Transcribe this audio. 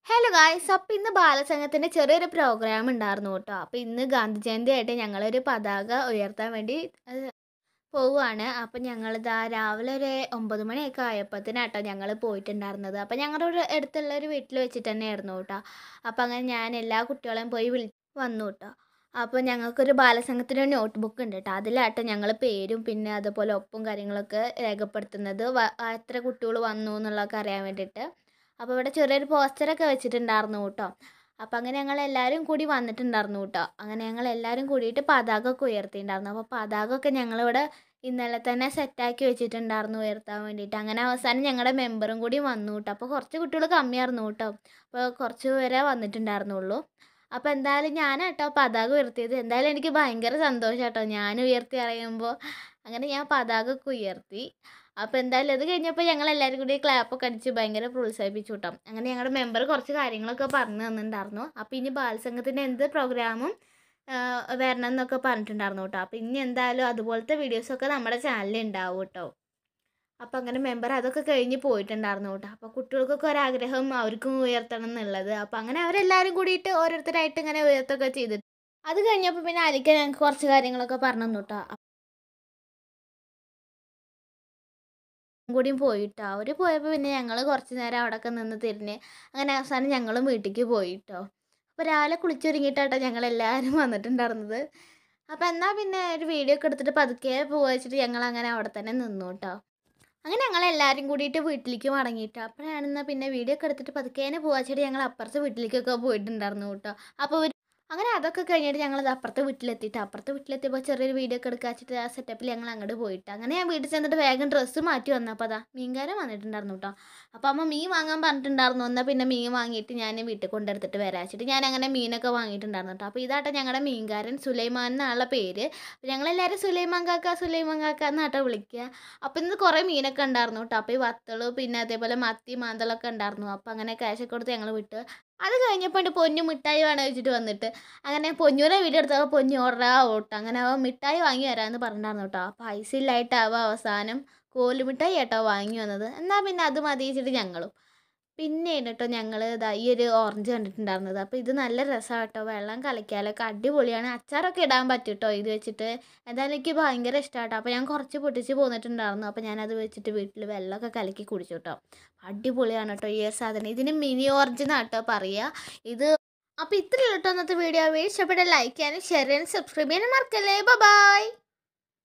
Hello guys, അപ്പോൾ ഇന്ന് ബാലസംഘത്തിൻ്റെ ചെറിയൊരു പ്രോഗ്രാം ഉണ്ടായിരുന്നു കേട്ടോ. അപ്പോൾ ഇന്ന് ഗാന്ധി ജയന്തി ആയിട്ട് ഞങ്ങളൊരു പതാക ഉയർത്താൻ വേണ്ടി പോവുകയാണ്. അപ്പം ഞങ്ങളിതാ രാവിലെ ഒരു 9 മണിയൊക്കെ ആയപ്പോഴത്തേനാട്ടോ ഞങ്ങൾ പോയിട്ടുണ്ടായിരുന്നത്. അപ്പം ഞങ്ങളുടെ ഒരു അടുത്തുള്ള ഒരു വീട്ടിൽ വെച്ചിട്ട് തന്നെയായിരുന്നു കേട്ടോ. അപ്പം അങ്ങനെ ഞാൻ എല്ലാ കുട്ടികളെയും പോയി വന്നു കേട്ടോ. അപ്പോൾ ഞങ്ങൾക്കൊരു ബാലസംഘത്തിൻ്റെ നോട്ട് ബുക്ക് ഉണ്ട് കേട്ടോ. അതിലാട്ടോ ഞങ്ങൾ പേരും പിന്നെ അതുപോലെ ഒപ്പും കാര്യങ്ങളൊക്കെ രേഖപ്പെടുത്തുന്നത്. എത്ര കുട്ടികൾ വന്നു എന്നുള്ളതൊക്കെ അറിയാൻ വേണ്ടിയിട്ട്. അപ്പോൾ ഇവിടെ ചെറിയൊരു പോസ്റ്ററൊക്കെ വെച്ചിട്ടുണ്ടായിരുന്നു കേട്ടോ. അപ്പോൾ അങ്ങനെ ഞങ്ങളെല്ലാവരും കൂടി വന്നിട്ടുണ്ടായിരുന്നു കേട്ടോ. അങ്ങനെ ഞങ്ങളെല്ലാവരും കൂടിയിട്ട് പതാക ഒക്കെ ഉയർത്തിയിട്ടുണ്ടായിരുന്നു. അപ്പോൾ പതാക ഒക്കെ ഞങ്ങളിവിടെ ഇന്നലെ തന്നെ സെറ്റാക്കി വെച്ചിട്ടുണ്ടായിരുന്നു ഉയർത്താൻ വേണ്ടിയിട്ട്. അങ്ങനെ അവസാനം ഞങ്ങളുടെ മെമ്പറും കൂടി വന്നു കേട്ടോ. അപ്പോൾ കുറച്ച് കുട്ടികൾ കമ്മിയായിരുന്നു കേട്ടോ. അപ്പോൾ കുറച്ച് പേരെ വന്നിട്ടുണ്ടായിരുന്നുള്ളൂ. അപ്പോൾ എന്തായാലും ഞാനാട്ടോ പതാക ഉയർത്തിയത്. എന്തായാലും എനിക്ക് ഭയങ്കര സന്തോഷം കേട്ടോ ഞാൻ ഉയർത്തി അറിയുമ്പോൾ. അങ്ങനെ ഞാൻ പതാക ഒക്കെ ഉയർത്തി. അപ്പോൾ എന്തായാലും അത് കഴിഞ്ഞപ്പോൾ ഞങ്ങളെല്ലാവരും കൂടി ക്ലാപ്പൊക്കെ അടിച്ച് ഭയങ്കര പ്രോത്സാഹിപ്പിച്ചു കേട്ടോ. അങ്ങനെ ഞങ്ങളുടെ മെമ്പർ കുറച്ച് കാര്യങ്ങളൊക്കെ പറഞ്ഞു തന്നിട്ടുണ്ടായിരുന്നു. അപ്പോൾ ഇനി ബാലസംഘത്തിൻ്റെ എന്ത് പ്രോഗ്രാമും വരണം എന്നൊക്കെ പറഞ്ഞിട്ടുണ്ടായിരുന്നു കേട്ടോ. അപ്പോൾ ഇനി എന്തായാലും അതുപോലത്തെ വീഡിയോസൊക്കെ നമ്മുടെ ചാനലിൽ ഉണ്ടാവും കേട്ടോ. അപ്പോൾ അങ്ങനെ മെമ്പർ അതൊക്കെ കഴിഞ്ഞ് പോയിട്ടുണ്ടായിരുന്നു കേട്ടോ. അപ്പോൾ കുട്ടികൾക്കൊക്കെ ഒരാഗ്രഹം അവർക്കും ഉയർത്തണം എന്നുള്ളത്. അപ്പോൾ അങ്ങനെ അവരെല്ലാവരും കൂടിയിട്ട് ഓരോരുത്തരായിട്ട് ഇങ്ങനെ ഉയർത്തൊക്കെ ചെയ്തിട്ട് അത് കഴിഞ്ഞപ്പോൾ പിന്നെ അലിക്ക ഞങ്ങൾക്ക് കുറച്ച് കാര്യങ്ങളൊക്കെ പറഞ്ഞു തന്നു കേട്ടോ. കൂടിയും പോയിട്ടോ. അവർ പോയപ്പോൾ പിന്നെ ഞങ്ങൾ കുറച്ച് നേരം അവിടെയൊക്കെ നിന്ന് തിരിഞ്ഞ് അങ്ങനെ അവസാനം ഞങ്ങളും വീട്ടിലേക്ക് പോയിട്ടോ. അപ്പോൾ രാവിലെ കുളിച്ചൊരുങ്ങിയിട്ടാട്ടോ ഞങ്ങളെല്ലാവരും വന്നിട്ടുണ്ടായിരുന്നത്. അപ്പോൾ എന്നാൽ പിന്നെ ഒരു വീഡിയോ ഒക്കെ എടുത്തിട്ട് പതുക്കെ പോവുക വെച്ചിട്ട് ഞങ്ങളങ്ങനെ അവിടെ തന്നെ നിന്നു കേട്ടോ. അങ്ങനെ ഞങ്ങളെല്ലാവരും കൂടിയിട്ട് വീട്ടിലേക്ക് മടങ്ങിയിട്ടോ. അപ്പോഴാണെന്നാൽ പിന്നെ വീഡിയോ ഒക്കെ എടുത്തിട്ട് പതുക്കേനെ പോവുക വെച്ചിട്ട് ഞങ്ങൾ അപ്പുറത്തെ വീട്ടിലേക്കൊക്കെ പോയിട്ടുണ്ടായിരുന്നു കേട്ടോ. അപ്പോൾ അങ്ങനെ അതൊക്കെ കഴിഞ്ഞിട്ട് ഞങ്ങളത് അപ്പുറത്തെ വീട്ടിലെത്തിയിട്ട് അപ്പുറത്തെ വീട്ടിലെത്തിയപ്പോൾ ചെറിയൊരു വീഡിയോ ഒക്കെ എടുക്കുക വെച്ചിട്ട് ആ സെറ്റപ്പിൽ ഞങ്ങൾ അങ്ങോട്ട് പോയിട്ട് അങ്ങനെ ഞാൻ വീട്ടിൽ ചെന്നിട്ട് വേഗം ഡ്രസ്സ് മാറ്റി വന്നപ്പോൾ അതാ മീൻകാരൻ വന്നിട്ടുണ്ടായിരുന്നു കേട്ടോ. അപ്പോൾ അമ്മ മീൻ വാങ്ങാൻ പറഞ്ഞിട്ടുണ്ടായിരുന്നു. എന്നാൽ പിന്നെ മീൻ വാങ്ങിയിട്ട് ഞാൻ വീട്ടിൽ കൊണ്ടെടുത്തിട്ട് വരാം വെച്ചിട്ട് ഞാൻ അങ്ങനെ മീനൊക്കെ വാങ്ങിയിട്ടുണ്ടായിരുന്നു കേട്ടോ. അപ്പോൾ ഇതാട്ടെ ഞങ്ങളുടെ മീൻകാരൻ സുലൈമാൻ എന്നാണുള്ള പേര്. അപ്പോൾ ഞങ്ങളെല്ലാവരും സുലൈമാൻ കാക്ക എന്നാട്ടോ വിളിക്കുക. അപ്പോൾ ഇന്ന് കുറേ മീനൊക്കെ ഉണ്ടായിരുന്നു കേട്ടോ. അപ്പോൾ ഈ വത്തൾ പിന്നെ അതേപോലെ മത്തി മാന്തളൊക്കെ ഉണ്ടായിരുന്നു. അപ്പോൾ അങ്ങനെ ക്യാഷൊക്കെ കൊടുത്ത് ഞങ്ങൾ വിട്ട് അത് കഴിഞ്ഞപ്പോൾ എൻ്റെ പൊന്നു മിഠായി വേണം വെച്ചിട്ട് വന്നിട്ട് അങ്ങനെ പൊന്നൂരെ വീഡിയോ എടുത്തപ്പോൾ പൊന്നു ഓർഡറാ ഓട്ടോ. അങ്ങനെ അവൻ മിഠായി വാങ്ങി വരാമെന്ന് പറഞ്ഞിട്ടുണ്ടായിരുന്നു കേട്ടോ. പൈസ ഇല്ലായിട്ടാവുക അവസാനം കോലുമിഠായി കേട്ടോ വാങ്ങി വന്നത്. എന്നാൽ പിന്നെ അത് മതി വെച്ചിട്ട് ഞങ്ങളും പിന്നെയാണ് കേട്ടോ ഞങ്ങൾ ഇതാ ഈ ഒരു ഓറഞ്ച് കണ്ടിട്ടുണ്ടായിരുന്നത്. അപ്പോൾ ഇത് നല്ല രസമാണ് കേട്ടോ. വെള്ളം കലക്കിയാലൊക്കെ അടിപൊളിയാണ്. അച്ചാറൊക്കെ ഇടാൻ പറ്റും കേട്ടോ ഇത് വെച്ചിട്ട്. എന്തായാലും എനിക്ക് ഭയങ്കര ഇഷ്ടമാണ് കേട്ടോ. അപ്പോൾ ഞാൻ കുറച്ച് പൊട്ടിച്ച് പോന്നിട്ടുണ്ടായിരുന്നു. അപ്പോൾ ഞാനത് വെച്ചിട്ട് വീട്ടിൽ വെള്ളമൊക്കെ കലക്കി കുടിച്ചു കേട്ടോ. അടിപൊളിയാണ് കേട്ടോ ഈ ഒരു സാധനം. ഇതിന് മിനി ഓറഞ്ച് എന്നാണ് കേട്ടോ പറയുക ഇത്. അപ്പോൾ ഇത്രയുള്ള കേട്ടോ ഇന്നത്തെ വീഡിയോ. ഇഷ്ടപ്പെട്ട ലൈക്ക് ചെയ്യാനും ഷെയർ ചെയ്യാനും സബ്സ്ക്രൈബ് ചെയ്യാനും മറക്കല്ലേ. ബൈ.